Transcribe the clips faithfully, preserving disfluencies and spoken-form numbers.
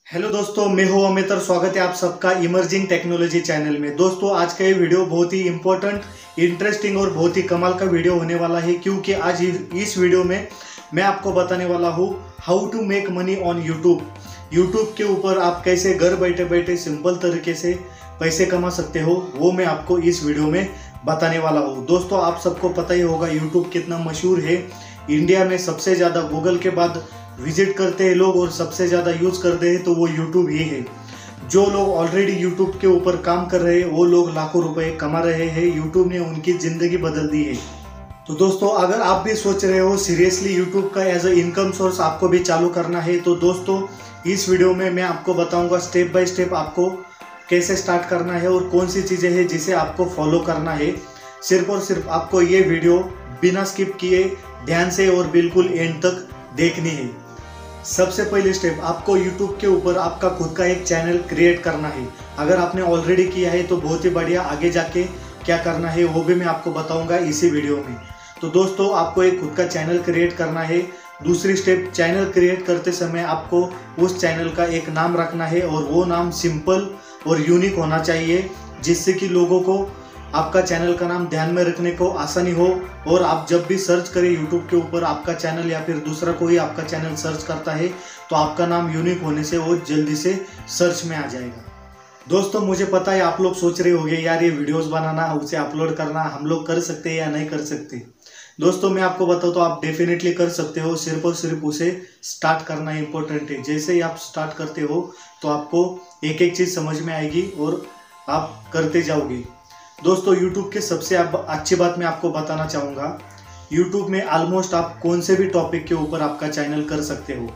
Hello दोस्तों, मैं हूं अमित और स्वागत है आप सबका इमर्जिंग टेक्नोलॉजी चैनल में। दोस्तों, आज का ये वीडियो बहुत ही इंपॉर्टेंट, इंटरेस्टिंग और बहुत ही कमाल का वीडियो होने वाला है, क्योंकि आज इस वीडियो में मैं आपको बताने वाला हूं how to make money on YouTube. YouTube के ऊपर आप कैसे घर बैठे बैठे सिंपल तरीके से पैसे कमा सकते हो, वो मैं आपको इस वीडियो में बताने वाला हूँ। दोस्तों, आप सबको पता ही होगा यूट्यूब कितना मशहूर है। इंडिया में सबसे ज़्यादा गूगल के बाद विजिट करते हैं लोग और सबसे ज़्यादा यूज़ करते हैं तो वो यूट्यूब ही है। जो लोग ऑलरेडी यूट्यूब के ऊपर काम कर रहे हैं वो लोग लाखों रुपए कमा रहे हैं। यूट्यूब ने उनकी ज़िंदगी बदल दी है। तो दोस्तों, अगर आप भी सोच रहे हो सीरियसली यूट्यूब का एज अ इनकम सोर्स आपको भी चालू करना है, तो दोस्तों इस वीडियो में मैं आपको बताऊंगा स्टेप बाय स्टेप आपको कैसे स्टार्ट करना है और कौन सी चीज़ें हैं जिसे आपको फॉलो करना है। सिर्फ और सिर्फ आपको ये वीडियो बिना स्किप किए ध्यान से और बिल्कुल एंड तक देखनी है। सबसे पहले स्टेप, आपको YouTube के ऊपर आपका खुद का एक चैनल क्रिएट करना है। अगर आपने ऑलरेडी किया है तो बहुत ही बढ़िया, आगे जाके क्या करना है वो भी मैं आपको बताऊंगा इसी वीडियो में। तो दोस्तों, आपको एक खुद का चैनल क्रिएट करना है। दूसरी स्टेप, चैनल क्रिएट करते समय आपको उस चैनल का एक नाम रखना है और वो नाम सिंपल और यूनिक होना चाहिए, जिससे कि लोगों को आपका चैनल का नाम ध्यान में रखने को आसानी हो। और आप जब भी सर्च करें यूट्यूब के ऊपर आपका चैनल या फिर दूसरा कोई आपका चैनल सर्च करता है तो आपका नाम यूनिक होने से वो जल्दी से सर्च में आ जाएगा। दोस्तों, मुझे पता है आप लोग सोच रहे होंगे यार ये वीडियोस बनाना, उसे अपलोड करना हम लोग कर सकते हैं या नहीं कर सकते। दोस्तों, मैं आपको बताऊँ तो आप डेफिनेटली कर सकते हो, सिर्फ और सिर्फ उसे स्टार्ट करना इंपॉर्टेंट है। जैसे ही आप स्टार्ट करते हो तो आपको एक एक चीज़ समझ में आएगी और आप करते जाओगे। दोस्तों, YouTube के सबसे अच्छी बात मैं आपको बताना चाहूँगा, YouTube में ऑलमोस्ट आप कौन से भी टॉपिक के ऊपर आपका चैनल कर सकते हो।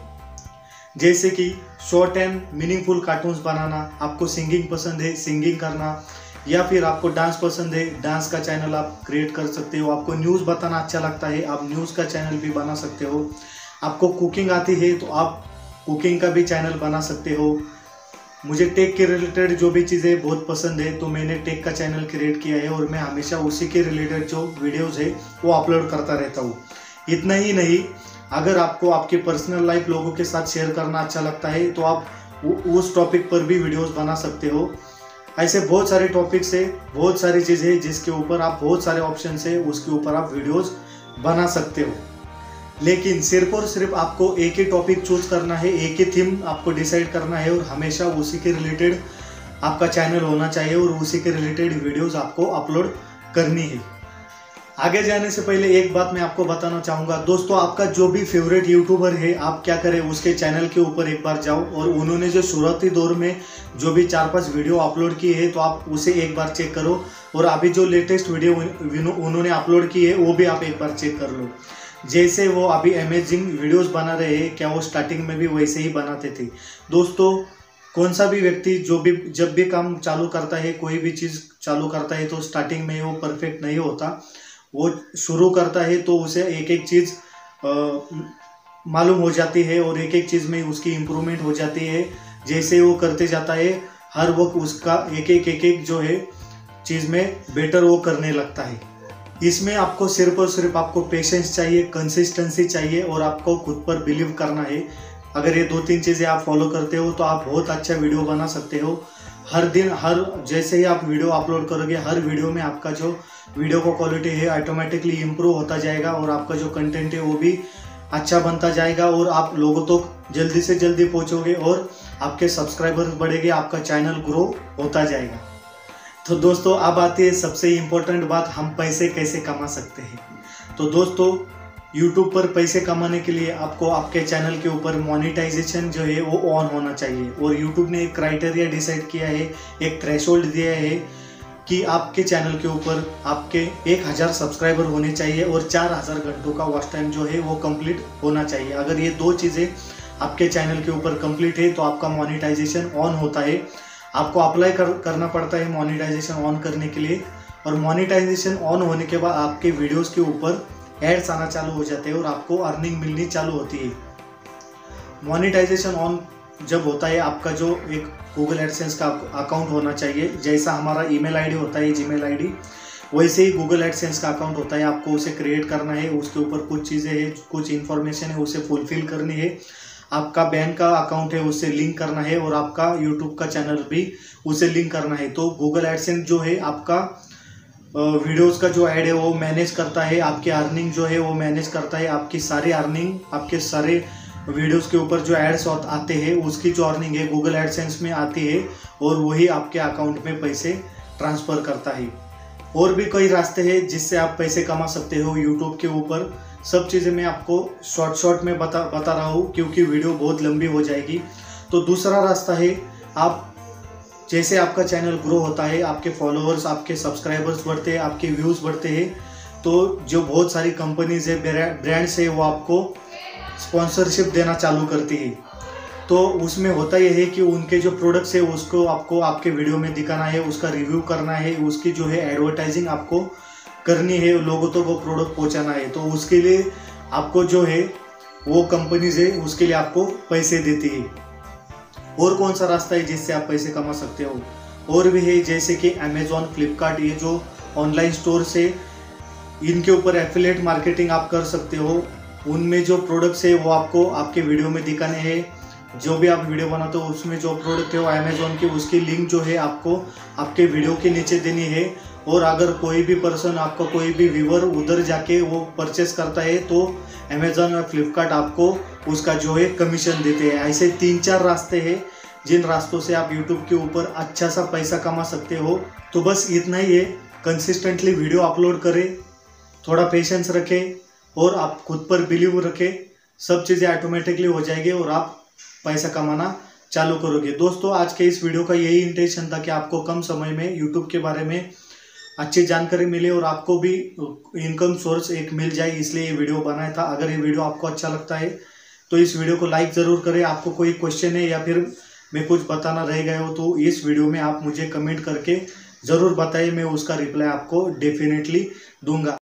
जैसे कि शॉर्ट एंड मीनिंगफुल कार्टून्स बनाना, आपको सिंगिंग पसंद है सिंगिंग करना, या फिर आपको डांस पसंद है डांस का चैनल आप क्रिएट कर सकते हो। आपको न्यूज़ बताना अच्छा लगता है, आप न्यूज़ का चैनल भी बना सकते हो। आपको कुकिंग आती है तो आप कुकिंग का भी चैनल बना सकते हो। मुझे टेक के रिलेटेड जो भी चीज़ें बहुत पसंद है तो मैंने टेक का चैनल क्रिएट किया है और मैं हमेशा उसी के रिलेटेड जो वीडियोस है वो अपलोड करता रहता हूँ। इतना ही नहीं, अगर आपको आपकी पर्सनल लाइफ लोगों के साथ शेयर करना अच्छा लगता है तो आप उस टॉपिक पर भी वीडियोस बना सकते हो। ऐसे बहुत सारे टॉपिक्स है, बहुत सारी चीज़ें हैं जिसके ऊपर आप, बहुत सारे ऑप्शन है उसके ऊपर आप वीडियोज़ बना सकते हो। लेकिन सिर्फ और सिर्फ आपको एक ही टॉपिक चूज करना है, एक ही थीम आपको डिसाइड करना है और हमेशा उसी के रिलेटेड आपका चैनल होना चाहिए और उसी के रिलेटेड वीडियोस आपको अपलोड करनी है। आगे जाने से पहले एक बात मैं आपको बताना चाहूँगा। दोस्तों, आपका जो भी फेवरेट यूट्यूबर है आप क्या करें, उसके चैनल के ऊपर एक बार जाओ और उन्होंने जो शुरुआती दौर में जो भी चार पाँच वीडियो अपलोड की है तो आप उसे एक बार चेक करो, और अभी जो लेटेस्ट वीडियो उन्होंने अपलोड की है वो भी आप एक बार चेक कर लो। जैसे वो अभी अमेजिंग वीडियोस बना रहे हैं, क्या वो स्टार्टिंग में भी वैसे ही बनाते थे। दोस्तों, कौन सा भी व्यक्ति जो भी जब भी काम चालू करता है, कोई भी चीज़ चालू करता है तो स्टार्टिंग में वो परफेक्ट नहीं होता। वो शुरू करता है तो उसे एक एक चीज़ मालूम हो जाती है और एक एक चीज़ में उसकी इम्प्रूवमेंट हो जाती है। जैसे वो करते जाता है हर वक्त उसका एक एक एक एक जो है चीज़ में बेटर वो करने लगता है। इसमें आपको सिर्फ और सिर्फ आपको पेशेंस चाहिए, कंसिस्टेंसी चाहिए और आपको खुद पर बिलीव करना है। अगर ये दो तीन चीज़ें आप फॉलो करते हो तो आप बहुत अच्छा वीडियो बना सकते हो। हर दिन हर जैसे ही आप वीडियो अपलोड करोगे, हर वीडियो में आपका जो वीडियो का क्वालिटी है ऑटोमेटिकली इम्प्रूव होता जाएगा और आपका जो कंटेंट है वो भी अच्छा बनता जाएगा और आप लोगों तक जल्दी से जल्दी पहुँचोगे और आपके सब्सक्राइबर्स बढ़ेंगे, आपका चैनल ग्रो होता जाएगा। तो दोस्तों, अब आती है सबसे इम्पोर्टेंट बात, हम पैसे कैसे कमा सकते हैं। तो दोस्तों, YouTube पर पैसे कमाने के लिए आपको आपके चैनल के ऊपर मोनेटाइजेशन जो है वो ऑन होना चाहिए और YouTube ने एक क्राइटेरिया डिसाइड किया है, एक थ्रेशोल्ड दिया है कि आपके चैनल के ऊपर आपके एक हज़ार सब्सक्राइबर होने चाहिए और चार हज़ार घंटों का वॉच टाइम जो है वो कंप्लीट होना चाहिए। अगर ये दो चीज़ें आपके चैनल के ऊपर कंप्लीट है तो आपका मोनेटाइजेशन ऑन होता है। आपको अप्लाई कर, करना पड़ता है मोनेटाइजेशन ऑन करने के लिए, और मोनेटाइजेशन ऑन होने के बाद आपके वीडियोस के ऊपर एड्स आना चालू हो जाते हैं और आपको अर्निंग मिलनी चालू होती है। मोनेटाइजेशन ऑन जब होता है, आपका जो एक गूगल एडसेंस का अकाउंट होना चाहिए। जैसा हमारा ईमेल आईडी होता है जीमेल आईडी, वैसे ही गूगल एडसेंस का अकाउंट होता है। आपको उसे क्रिएट करना है, उसके ऊपर कुछ चीज़ें हैं, कुछ इन्फॉर्मेशन है उसे फुलफिल करनी है। आपका बैंक का अकाउंट है उससे लिंक करना है और आपका यूट्यूब का चैनल भी उसे लिंक करना है। तो गूगल एडसेंस जो है आपका वीडियोस का जो ऐड है वो मैनेज करता है, आपकी अर्निंग जो है वो मैनेज करता है, आपकी सारी अर्निंग, आपके सारे वीडियोस के ऊपर जो एड्स आते हैं उसकी जो अर्निंग है गूगल एडसेंस में आती है और वही आपके अकाउंट में पैसे ट्रांसफ़र करता है। और भी कई रास्ते हैं जिससे आप पैसे कमा सकते हो यूट्यूब के ऊपर। सब चीज़ें मैं आपको शॉर्ट शॉर्ट में बता बता रहा हूँ क्योंकि वीडियो बहुत लंबी हो जाएगी। तो दूसरा रास्ता है, आप जैसे आपका चैनल ग्रो होता है, आपके फॉलोअर्स, आपके सब्सक्राइबर्स बढ़ते हैं, आपके व्यूज़ बढ़ते हैं, तो जो बहुत सारी कंपनीज है, ब्रांड्स है, वो आपको स्पॉन्सरशिप देना चालू करती है। तो उसमें होता यह है कि उनके जो प्रोडक्ट्स है उसको आपको आपके वीडियो में दिखाना है, उसका रिव्यू करना है, उसकी जो है एडवर्टाइजिंग आपको करनी है, लोगों तक वो प्रोडक्ट पहुंचाना है। तो उसके लिए आपको जो है वो कंपनीज है उसके लिए आपको पैसे देती है। और कौन सा रास्ता है जिससे आप पैसे कमा सकते हो? और भी है, जैसे कि अमेजोन, फ्लिपकार्ट, ये जो ऑनलाइन स्टोर है इनके ऊपर एफिलिएट मार्केटिंग आप कर सकते हो। उनमें जो प्रोडक्ट्स है वो आपको आपके वीडियो में दिखाने हैं। जो भी आप वीडियो बनाते हो उसमें जो प्रोडक्ट है वो अमेजोन की, उसकी लिंक जो है आपको आपके वीडियो के नीचे देनी है। और अगर कोई भी पर्सन, आपका कोई भी व्यूअर उधर जाके वो परचेस करता है तो अमेजोन और फ्लिपकार्ट आपको उसका जो है कमीशन देते हैं। ऐसे तीन चार रास्ते हैं जिन रास्तों से आप यूट्यूब के ऊपर अच्छा सा पैसा कमा सकते हो। तो बस इतना ही है, कंसिस्टेंटली वीडियो अपलोड करें, थोड़ा पेशेंस रखें और आप खुद पर बिलीव रखें, सब चीज़ें ऑटोमेटिकली हो जाएगी और आप पैसा कमाना चालू करोगे। दोस्तों, आज के इस वीडियो का यही इंटेंशन था कि आपको कम समय में यूट्यूब के बारे में अच्छी जानकारी मिले और आपको भी इनकम सोर्स एक मिल जाए, इसलिए ये वीडियो बनाया था। अगर ये वीडियो आपको अच्छा लगता है तो इस वीडियो को लाइक ज़रूर करें। आपको कोई क्वेश्चन है या फिर मैं कुछ बताना रह गया हो तो इस वीडियो में आप मुझे कमेंट करके ज़रूर बताइए, मैं उसका रिप्लाई आपको डेफिनेटली दूंगा।